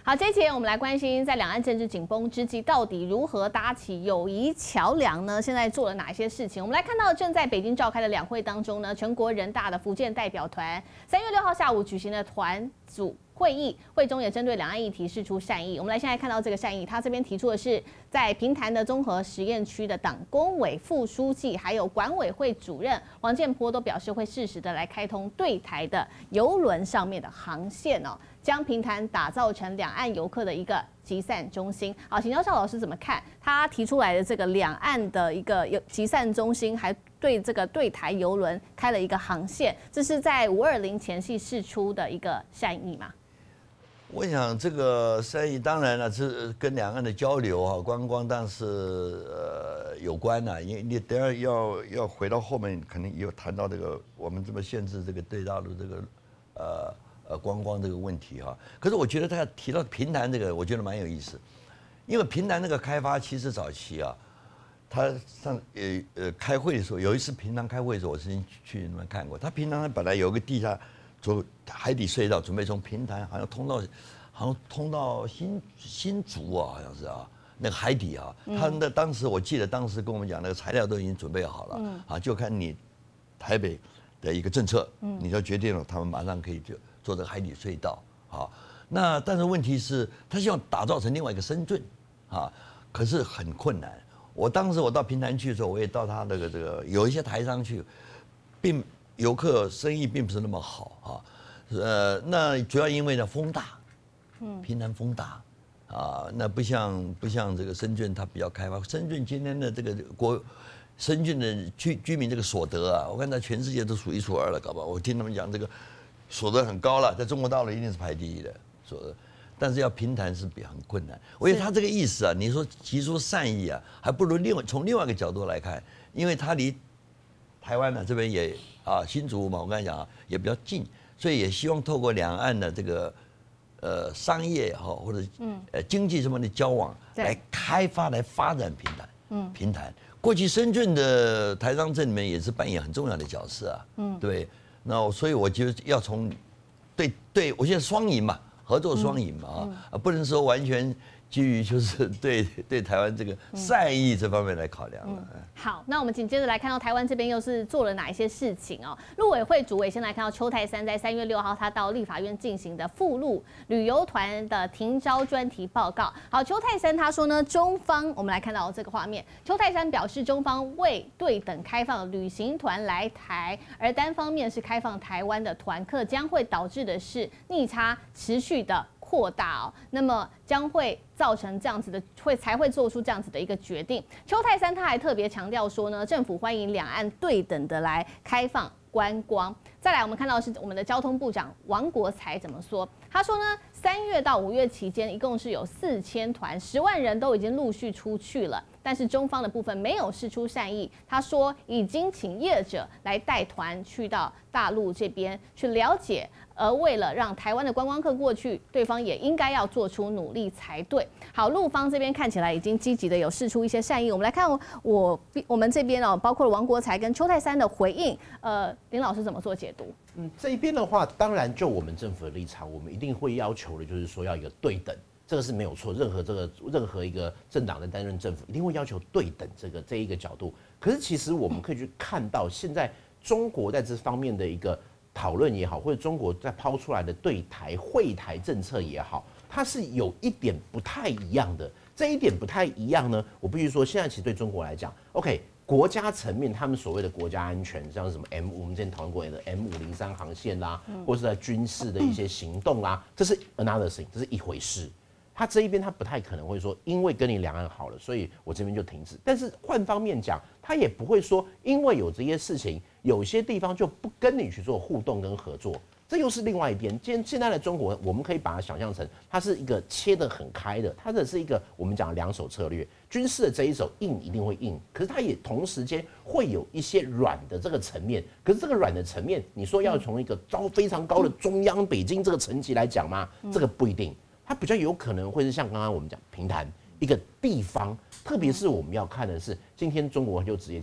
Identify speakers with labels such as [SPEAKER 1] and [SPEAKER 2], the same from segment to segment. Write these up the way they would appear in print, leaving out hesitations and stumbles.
[SPEAKER 1] 好，这一节我们来关心，在两岸政治紧绷之际，到底如何搭起友谊桥梁呢？现在做了哪些事情？我们来看到正在北京召开的两会当中呢，全国人大的福建代表团3月6号下午举行的团组会议，会中也针对两岸议题释出善意。我们来现在看到这个善意，他这边提出的是，在平潭的综合实验区的党工委副书记，还有管委会主任王建波都表示会适时的来开通对台的邮轮上面的航线哦，将平潭打造成两岸游客的一个集散中心。好，请教邵老师怎么看他提出来的这个两岸的一个集散中心，还对这个对台邮轮开了一个航线，这是在520前夕释出的一个善意吗？
[SPEAKER 2] 我想这个善意当然了，是跟两岸的交流啊、观光当然是有关的，因为你等下要回到后面，肯定也有谈到这个我们这么限制这个对大陆这个观光这个问题哈。可是我觉得他提到平潭这个，我觉得蛮有意思，因为平潭那个开发其实早期啊，他开会的时候，有一次平潭开会的时候，我曾经去那边看过，他平潭本来有个地下做海底隧道，准备从平潭好像通到新竹啊，好像是啊，那个海底啊，当时我记得当时跟我们讲，那个材料都已经准备好了，啊，就看你台北的一个政策，你就决定了，他们马上可以就做这个海底隧道啊。那但是问题是，他希望打造成另外一个深圳啊，可是很困难。当时我到平潭去的时候，我也到他这个有一些台商去，游客生意并不是那么好啊，那主要因为呢风大，平潭风大，啊，那不像这个深圳它比较开发。深圳今天的这个深圳的居民这个所得啊，我看在全世界都数1数2了，搞不好我听他们讲这个所得很高了，在中国大陆一定是排第1的所得，但是要平潭是很困难。我觉得他这个意思啊，你说提出善意啊，还不如从另外一个角度来看，因为他离台湾呢这边也新竹嘛，我刚才讲也比较近，所以也希望透过两岸的这个商业或者经济什么的交往，来开发来发展平潭。过去深圳的台商镇里面也是扮演很重要的角色啊，对。那所以我觉得要从对我现在双赢嘛，合作双赢嘛不能说完全基于就是对台湾这个善意这方面来考量了。
[SPEAKER 1] 好，那我们紧接着来看到台湾这边又是做了哪一些事情哦？陆委会主委先来看到邱泰三在3月6号他到立法院进行的赴陆旅游团的停招专题报告。好，邱泰三他说呢，中方我们来看到这个画面，邱泰三表示中方未对等开放旅行团来台，而单方面是开放台湾的团客，将会导致的是逆差持续的扩大哦，那么将会造成这样子的才会做出这样子的一个决定。邱泰三他还特别强调说呢，政府欢迎两岸对等的来开放观光。再来，我们看到的是我们的交通部长王国材怎么说？他说呢，3月到5月期间，一共是有4000团，10万人都已经陆续出去了。但是中方的部分没有释出善意，他说已经请业者来带团去到大陆这边去了解，而为了让台湾的观光客过去，对方也应该要做出努力才对。好，陆方这边看起来已经积极的有释出一些善意，我们来看我们这边哦，包括了王国材跟邱泰三的回应，林老师怎么做解读？
[SPEAKER 3] 这一边的话，当然就我们政府的立场，我们一定会要求的就是说要一个对等。这个是没有错，任何一个政党在担任政府，一定会要求对等这一个角度。可是其实我们可以去看到，现在中国在这方面的一个讨论也好，或者中国在抛出来的对台惠台政策也好，它是有一点不太一样的。这一点不太一样呢，我必须说，现在其实对中国来讲 ，OK， 国家层面他们所谓的国家安全，像是什么我们之前讨论过的 M503航线啦，或是在军事的一些行动啦，这是 another thing， 这是一回事。他这一边他不太可能会说，因为跟你两岸好了，所以我这边就停止。但是换方面讲，他也不会说，因为有这些事情，有些地方就不跟你去做互动跟合作。这又是另外一边。现在的中国，我们可以把它想象成，它是一个切得很开的，它的是一个我们讲两手策略。军事的这一手硬一定会硬，可是它也同时间会有一些软的这个层面。可是这个软的层面，你说要从一个非常高的中央北京这个层级来讲吗？这个不一定。它比较有可能会是像刚刚我们讲平潭一个地方，特别是我们要看的是，今天中国就直接讲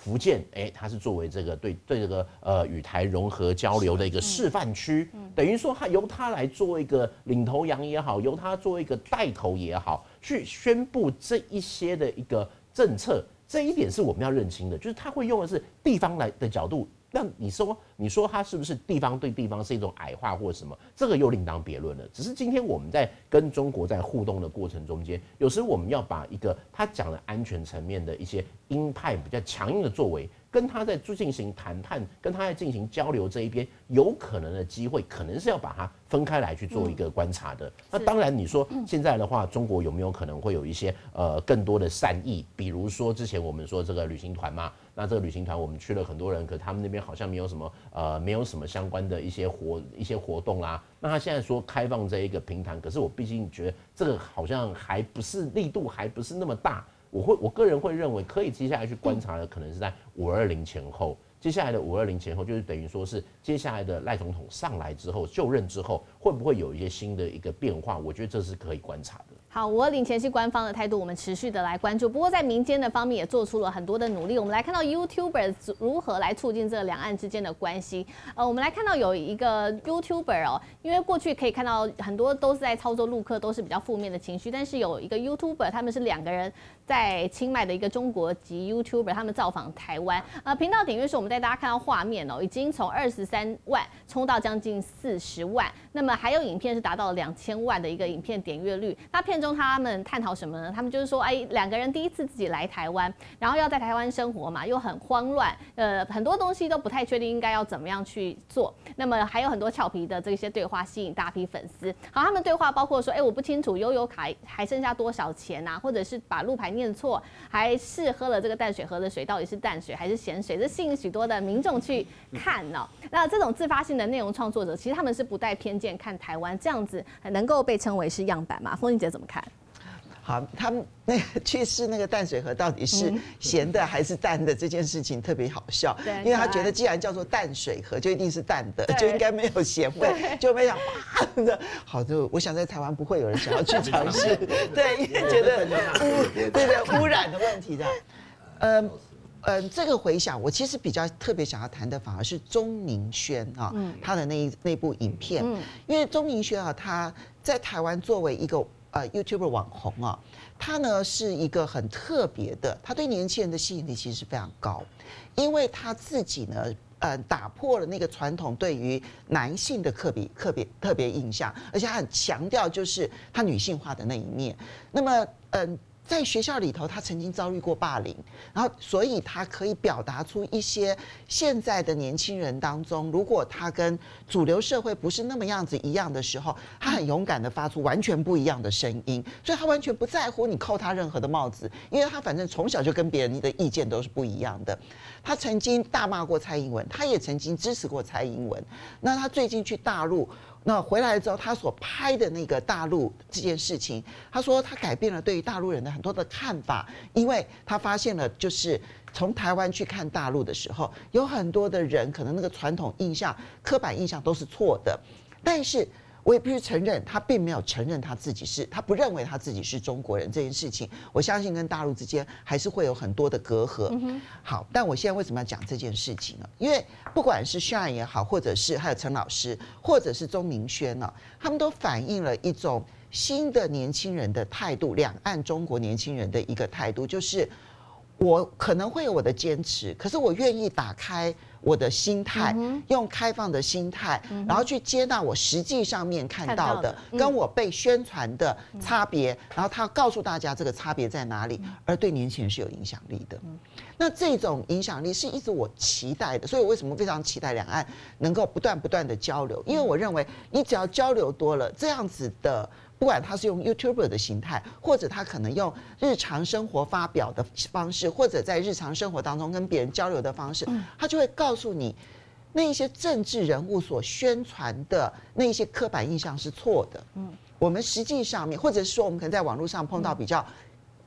[SPEAKER 3] 福建，它是作为这个对这个与台融合交流的一个示范区，等于说由它来做一个领头羊也好，由它做一个带头也好，去宣布这一些的一个政策。这一点是我们要认清的，就是他会用的是地方来的角度。那你说他是不是地方对地方是一种矮化或什么？这个又另当别论了。只是今天我们在跟中国在互动的过程中间，有时我们要把一个他讲的安全层面的一些鹰派比较强硬的作为，跟他在进行谈判、跟他在进行交流这一边有可能的机会，可能是要把它分开来去做一个观察的。那当然，你说现在的话，中国有没有可能会有一些更多的善意？比如说之前我们说这个旅行团嘛，那这个旅行团我们去了很多人，可他们那边好像没有什么相关的一些活动啦。那他现在说开放这一个平台，可是我毕竟觉得这个好像还不是力度还不是那么大。我个人会认为，可以接下来去观察的，可能是在520前后。接下来的520前后，就是等于说是接下来的赖总统上来之后就任之后，会不会有一些新的一个变化？我觉得这是可以观察的。
[SPEAKER 1] 好，520前夕官方的态度，我们持续的来关注。不过在民间的方面也做出了很多的努力。我们来看到 YouTuber 如何来促进这两岸之间的关系。我们来看到有一个 YouTuber 哦，因为过去可以看到很多都是在操作陆客，都是比较负面的情绪。但是有一个 YouTuber， 他们是2个人在清迈的一个中国籍 YouTuber， 他们造访台湾。频道点阅数我们带大家看到画面哦，已经从23万冲到将近40万。那么还有影片是达到了2000万的一个影片点阅率。那片中他们探讨什么呢？他们就是说，2个人第一次自己来台湾，然后要在台湾生活嘛，又很慌乱，很多东西都不太确定应该要怎么样去做。那么还有很多俏皮的这些对话吸引大批粉丝。好，他们对话包括说，我不清楚悠游卡还剩下多少钱啊，或者是把路牌念错，还是喝了这个淡水河的水到底是淡水还是咸水，这吸引许多的民众去看哦。那这种自发性的内容创作者，其实他们是不带偏见看台湾，这样子能够被称为是样板嘛？凤玲姐怎么看？
[SPEAKER 4] 好，他们那个去试那个淡水河到底是咸的还是淡的这件事情特别好笑，因为他觉得既然叫做淡水河，就一定是淡的，就应该没有咸味，就没想哇，好的，我想在台湾不会有人想要去尝试，对，因为觉得污染的问题的，这个回想，我其实比较特别想要谈的，反而是钟明轩啊，他的那部影片，因为钟明轩啊，他在台湾作为一个YouTuber 网红啊，他呢是一个很特别的，他对年轻人的吸引力其实是非常高，因为他自己呢，打破了那个传统对于男性的特别印象，而且他很强调就是他女性化的那一面。那么，在学校里头，他曾经遭遇过霸凌，然后所以他可以表达出一些现在的年轻人当中，如果他跟主流社会不是那么样子一样的时候，他很勇敢的发出完全不一样的声音，所以他完全不在乎你扣他任何的帽子，因为他反正从小就跟别人的意见都是不一样的。他曾经大骂过蔡英文，他也曾经支持过蔡英文。那他最近去大陆。那回来之后，他所拍的那个大陆这件事情，他说他改变了对于大陆人的很多的看法，因为他发现了，就是从台湾去看大陆的时候，有很多的人可能那个传统印象、刻板印象都是错的，但是我也必须承认，他并没有承认他不认为他自己是中国人这件事情，我相信跟大陆之间还是会有很多的隔阂。好，但我现在为什么要讲这件事情呢？因为不管是 Shine 也好，或者是还有陈老师，或者是钟明轩呢，他们都反映了一种新的年轻人的态度，两岸中国年轻人的一个态度，就是我可能会有我的坚持，可是我愿意打开我的心态，用开放的心态，然后去接纳我实际上面看到的，跟我被宣传的差别，然后他告诉大家这个差别在哪里，而对年轻人是有影响力的。那这种影响力是一直我期待的，所以我为什么非常期待两岸能够不断的交流？因为我认为你只要交流多了，这样子的。不管他是用 YouTuber 的形态，或者他可能用日常生活发表的方式，或者在日常生活当中跟别人交流的方式，他就会告诉你，那一些政治人物所宣传的那一些刻板印象是错的。我们实际上面，或者是说我们可能在网络上碰到比较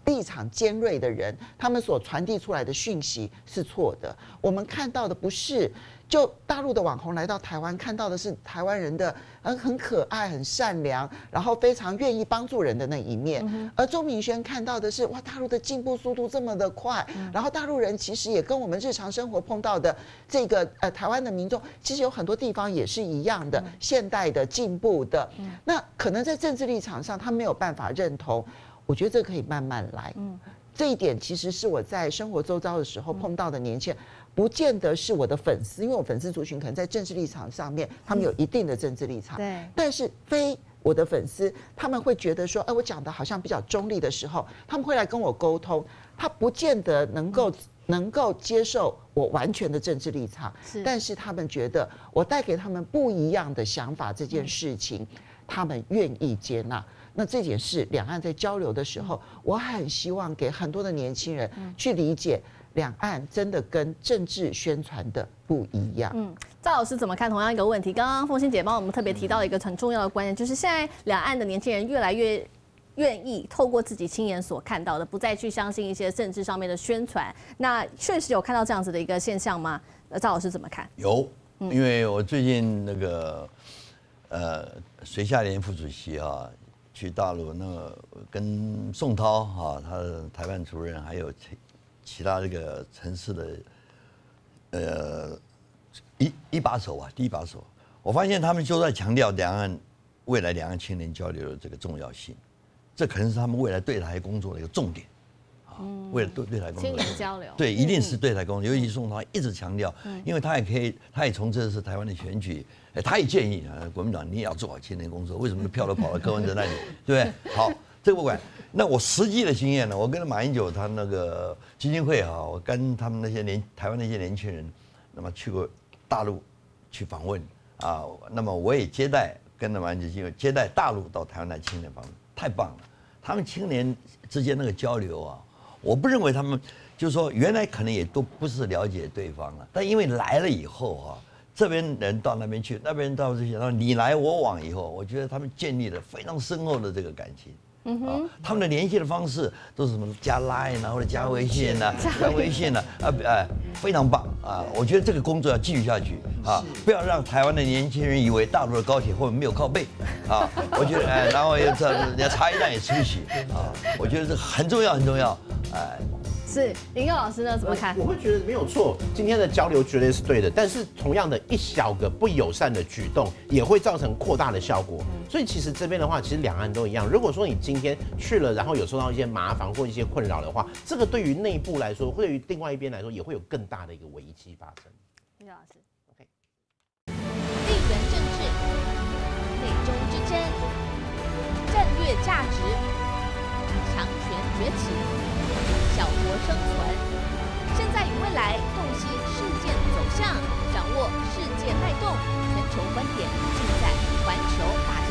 [SPEAKER 4] 立场尖锐的人，他们所传递出来的讯息是错的。我们看到的不是，就大陆的网红来到台湾，看到的是台湾人的很可爱、很善良，然后非常愿意帮助人的那一面。而周明轩看到的是，哇，大陆的进步速度这么的快，然后大陆人其实也跟我们日常生活碰到的这个台湾的民众，其实有很多地方也是一样的，现代的、进步的。那可能在政治立场上，他没有办法认同。我觉得这可以慢慢来。这一点其实是我在生活周遭的时候碰到的年轻人，不见得是我的粉丝，因为我粉丝族群可能在政治立场上面，他们有一定的政治立场。
[SPEAKER 1] 对，
[SPEAKER 4] 但是非我的粉丝，他们会觉得说，我讲的好像比较中立的时候，他们会来跟我沟通，他不见得能够接受我完全的政治立场，但是他们觉得我带给他们不一样的想法这件事情，他们愿意接纳。那这件事，两岸在交流的时候，我很希望给很多的年轻人去理解，两岸真的跟政治宣传的不一样。
[SPEAKER 1] 赵老师怎么看同样一个问题？刚刚凤馨姐帮我们特别提到一个很重要的观念，就是现在两岸的年轻人越来越愿意透过自己亲眼所看到的，不再去相信一些政治上面的宣传。那确实有看到这样子的一个现象吗？赵老师怎么看？
[SPEAKER 2] 有，因为我最近那个隋夏联副主席啊。去大陆，那跟宋涛哈，他的台办主任，还有其他这个城市的一把手啊，第一把手，我发现他们就在强调未来两岸青年交流的这个重要性，这可能是他们未来对台工作的一个重点啊，为了对台工作
[SPEAKER 1] 青年交流，
[SPEAKER 2] 对，一定是对台工作，尤其宋涛一直强调，因为他也从这次台湾的选举。他也建议啊，国民党你也要做好青年工作，为什么票都跑到柯文哲那里，对不对？好，这个不管。那我实际的经验呢，我跟马英九他那个基金会啊，我跟他们那些台湾那些年轻人，那么去过大陆去访问啊，那么我也跟着马英九基金会接待大陆到台湾来青年访问，太棒了。他们青年之间那个交流啊，我不认为他们就是说原来可能也都不是了解对方了，但因为来了以后啊。这边人到那边去，那边人到这些，然后你来我往以后，我觉得他们建立了非常深厚的这个感情。他们的联系的方式都是什么加 Line 啊，或者加微信啊，加微信啊，非常棒啊！我觉得这个工作要继续下去啊，不要让台湾的年轻人以为大陆的高铁后面没有靠背啊！我觉得然后人家茶叶蛋也吃不起啊！我觉得这很重要，很重要，
[SPEAKER 1] 是林佑老师呢？怎么看？
[SPEAKER 3] 我会觉得没有错，今天的交流绝对是对的，但是同样的一小个不友善的举动，也会造成扩大的效果。所以其实这边的话，其实两岸都一样。如果说你今天去了，然后有受到一些麻烦或一些困扰的话，这个对于内部来说，对于另外一边来说，也会有更大的一个危机发生。
[SPEAKER 1] 林佑老师
[SPEAKER 5] ，OK。地缘政治、内中之争、战略价值、强权崛起。小国生存，现在与未来洞悉事件走向，掌握世界脉动，全球观点尽在环球大